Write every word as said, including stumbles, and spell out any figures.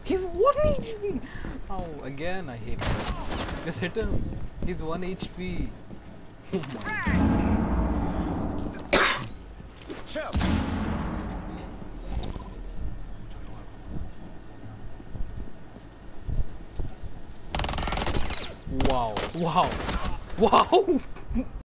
He's one H P! Oh, again I hate him. Just hit him. He's one H P. Oh my god. Chill. Wow. Wow. Wow!